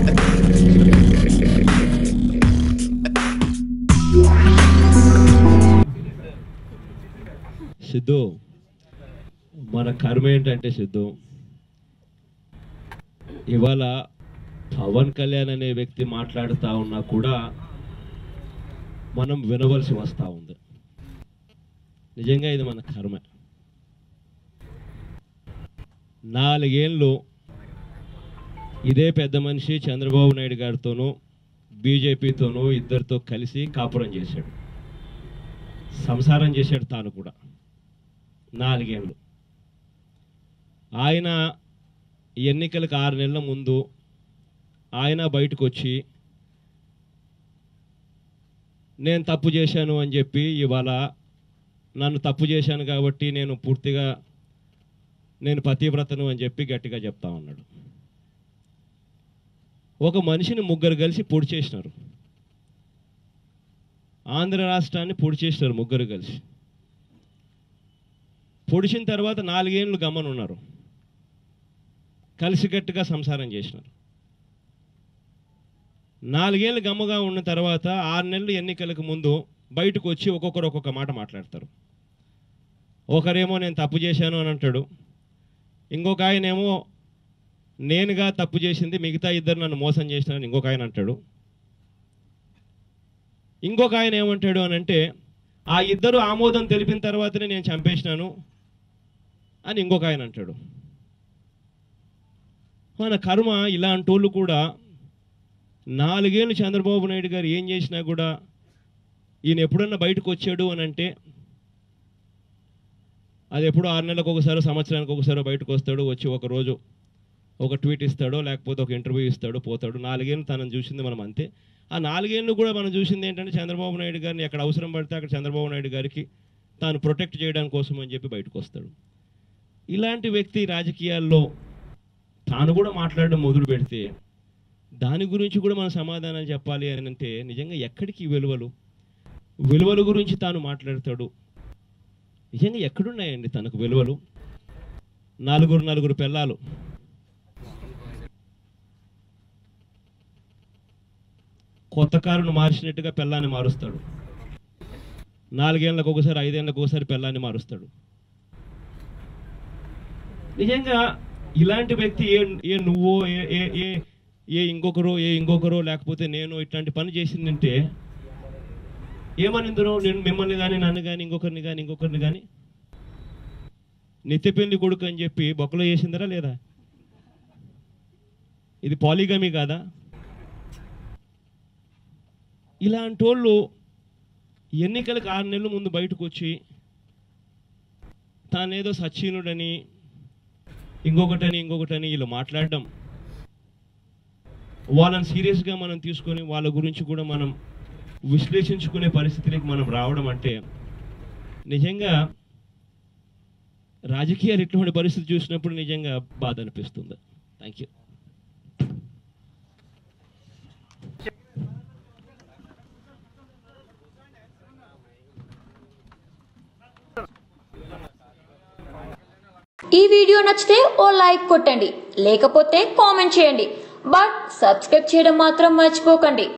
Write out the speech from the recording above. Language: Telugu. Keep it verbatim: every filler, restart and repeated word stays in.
సిద్ధు, మన కర్మ ఏంటంటే సిద్ధు, ఇవాళ పవన్ కళ్యాణ్ అనే వ్యక్తి మాట్లాడుతూ ఉన్నా కూడా మనం వినవలసి వస్తూ ఉంది. నిజంగా ఇది మన కర్మ. నాలుగేళ్ళు ఇదే పెద్ద మనిషి చంద్రబాబు నాయుడు గారితోనూ బీజేపీతోనూ ఇద్దరితో కలిసి కాపురం చేశాడు, సంసారం చేశాడు తాను కూడా. నాలుగేళ్ళు ఆయన ఎన్నికలకు ఆరు నెలల ముందు ఆయన బయటకు వచ్చి నేను తప్పు చేశాను అని చెప్పి, ఇవాళ నన్ను తప్పు చేశాను కాబట్టి నేను పూర్తిగా నేను పతివ్రతను అని చెప్పి గట్టిగా చెప్తా ఉన్నాడు. ఒక మనిషిని ముగ్గురు కలిసి పొడి చేసినారు, ఆంధ్ర రాష్ట్రాన్ని పొడి చేసినారు ముగ్గురు కలిసి. పొడిచిన తర్వాత నాలుగేళ్ళు గమనున్నారు, కలిసికట్టుగా సంసారం చేసినారు. నాలుగేళ్ళు గమ్మగా ఉన్న తర్వాత ఆరు నెలలు ఎన్నికలకు ముందు బయటకు వచ్చి ఒక్కొక్కరు ఒక్కొక్క మాట మాట్లాడతారు. ఒకరేమో నేను తప్పు చేశాను అని అంటాడు, ఇంకొక ఆయనేమో నేనుగా తప్పు చేసింది, మిగతా ఇద్దరు నన్ను మోసం చేసినారని ఇంకొక ఆయన అంటాడు. ఇంకొక ఆయన ఏమంటాడు అని అంటే, ఆ ఇద్దరు ఆమోదం తెలిపిన తర్వాతనే నేను చంపేసినాను అని ఇంకొక ఆయన అంటాడు. మన కర్మ ఇలాంటి వాళ్ళు కూడా నాలుగేళ్ళు చంద్రబాబు నాయుడు గారు ఏం చేసినా కూడా ఈయన ఎప్పుడన్నా బయటకు వచ్చాడు అని అంటే అది ఎప్పుడో ఆరు నెలలకు ఒకసారి సంవత్సరానికి ఒకసారి బయటకు వస్తాడు, వచ్చి ఒకరోజు ఒక ట్వీట్ ఇస్తాడో లేకపోతే ఒక ఇంటర్వ్యూ ఇస్తాడో పోతాడు. నాలుగేళ్ళు తనను చూసింది మనం అంతే. ఆ నాలుగేళ్ళు కూడా మనం చూసింది ఏంటంటే చంద్రబాబు నాయుడు గారిని ఎక్కడ అవసరం పడితే అక్కడ చంద్రబాబు నాయుడు గారికి తాను ప్రొటెక్ట్ చేయడానికి కోసం అని చెప్పి బయటకు వస్తాడు. ఇలాంటి వ్యక్తి రాజకీయాల్లో తాను కూడా మాట్లాడడం మొదలు పెడితే దాని గురించి కూడా మనం సమాధానాలు చెప్పాలి అని అంటే నిజంగా ఎక్కడికి విలువలు విలువల గురించి తాను మాట్లాడతాడు. నిజంగా ఎక్కడున్నాయండి తనకు విలువలు? నలుగురు నలుగురు పిల్లలు, కొత్త కారును మార్చినట్టుగా పిల్లాన్ని మారుస్తాడు. నాలుగేళ్లకు ఒకసారి ఐదేళ్లకు ఒకసారి పిల్లాన్ని మారుస్తాడు. నిజంగా ఇలాంటి వ్యక్తి ఏ ఏ నువ్వో ఏ ఏ ఏ ఇంకొకరో ఏ ఇంకొకరో లేకపోతే నేను ఇట్లాంటి పని చేసిందంటే ఏమనిందరో నేను మిమ్మల్ని కానీ నన్ను కానీ ఇంకొకరిని కానీ ఇంకొకరిని కానీ నిత్యపెళ్లి కొడుకు అని చెప్పి బొక్కలో చేసిందరా లేదా? ఇది పాలిగమీ కాదా? ఇలాంటి వాళ్ళు ఎన్నికలకు ఆరు నెలల ముందు బయటకు వచ్చి తానేదో సచ్చీనుడని ఇంకొకటని ఇంకొకటని వీళ్ళు మాట్లాడడం, వాళ్ళని సీరియస్గా మనం తీసుకొని వాళ్ళ గురించి కూడా మనం విశ్లేషించుకునే పరిస్థితికి మనం రావడం అంటే నిజంగా రాజకీయాలు ఇటువంటి పరిస్థితి చూసినప్పుడు నిజంగా బాధ అనిపిస్తుంది. Thank you. ఈ వీడియో నచ్చితే ఓ లైక్ కొట్టండి, లేకపోతే కామెంట్ చేయండి. బట్ సబ్స్క్రైబ్ చేయడం మాత్రం మర్చిపోకండి.